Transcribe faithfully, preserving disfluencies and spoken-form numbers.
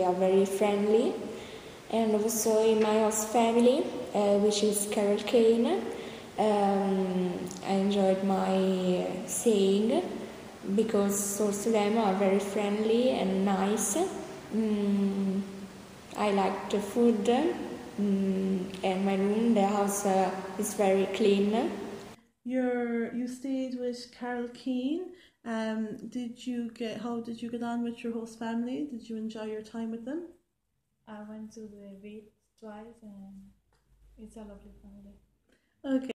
are very friendly. And also in my host family, uh, which is Kane, um, I enjoyed my staying because also them are very friendly and nice. Mm, I like the food, mm, and my room, the house uh, is very clean. You're, you stayed with Carol Keane. Um, did you get, how did you get on with your host family? Did you enjoy your time with them? I went to the beach twice and it's a lovely family. Okay.